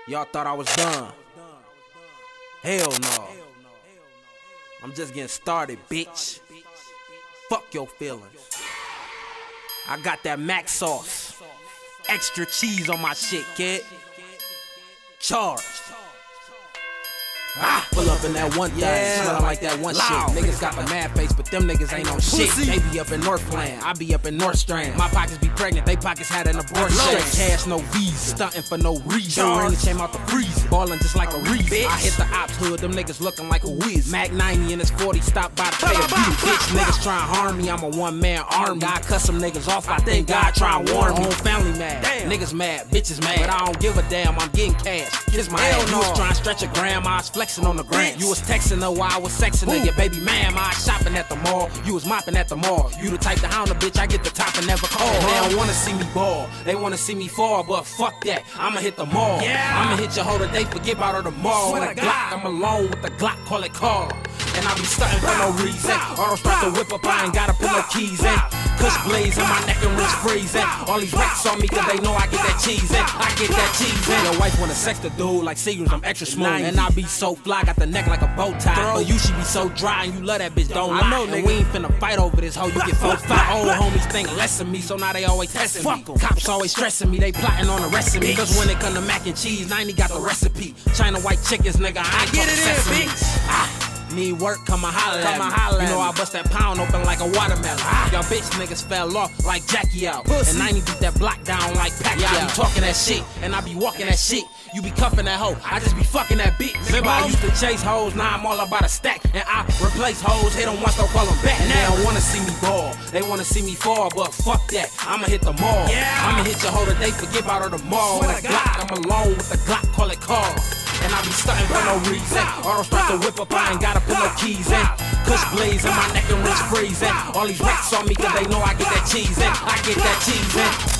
Y'all thought I was done. Hell no. I'm just getting started, bitch. Fuck your feelings. I got that Mac sauce. Extra cheese on my shit, kid. Charged. Pull up in that one thing, smelling like that one shit. Niggas got the mad face, but them niggas ain't on shit. They be up in Northland, I be up in North Strand. My pockets be pregnant, they pockets had an abortion. Straight cash, no visa, stunting for no reason. Rain came out the freezer, ballin' just like a reason. I hit the ops hood, them niggas looking like a whiz. Mac 90 and his 40 stop by to pay a bill. Bitch, niggas try and harm me, I'm a one-man army. God cut some niggas off, I think God try and warn me. Whole family mad, niggas mad, bitches mad, but I don't give a damn, I'm getting cash. Kiss my ass, you was trying to stretch a gram, I was flexing on the gram. You was texting her while I was sexing her. Your baby ma'am, I was shopping at the mall. You was mopping at the mall. You the type to hound a bitch, I get the top and never call. They don't wanna see me ball, they wanna see me fall, but fuck that, I'ma hit the mall. I'ma hit your whole day, forget about her tomorrow. With a Glock, I'm alone with the Glock, call it call. And I be stunting for no reason. Auto start to whip up, I ain't gotta put no keys in. Kush blazing, my neck and wrist freezing. All these racks on me cause they know I get that cheese in. I get that cheese in. Your wife wanna sex the dude like Seagram's, I'm extra smooth. And I be so fly, got the neck like a bow tie. But you should be so dry and you love that bitch, don't lie. I know, nigga, we ain't finna fight over this hoe, you get 4-5. Old homies think less of me, so now they always testing me. Cops always stressing me, they plotting on arresting me. Cause when it come to mac and cheese, 90 got the recipe. China white chickens, nigga, I ain't get it in, bitch. Need work, come and holler at me. You know I bust that pound open like a watermelon. Y'all bitch niggas fell off like Jackie out. And 90 beat that block down like Pacquiao. Yeah, I be talking that shit, and I be walking that shit. You be cuffing that hoe, I just be fucking that bitch. Remember I used to chase hoes, now I'm all about a stack. And I replace hoes, hit them once, don't call them back. And they don't wanna see me ball, they wanna see me fall, but fuck that, I'ma hit the mall. I'ma hit your hoe today, forget about her tomorrow. With a Glock, I'm alone with the Glock, call it call. And I be stunting for no reason. Auto start to whip up, I ain't gotta put no keys in. Kush blazing, my neck and wrist freezing. All these racks on me cause they know I get that cheese in. I get that cheese in.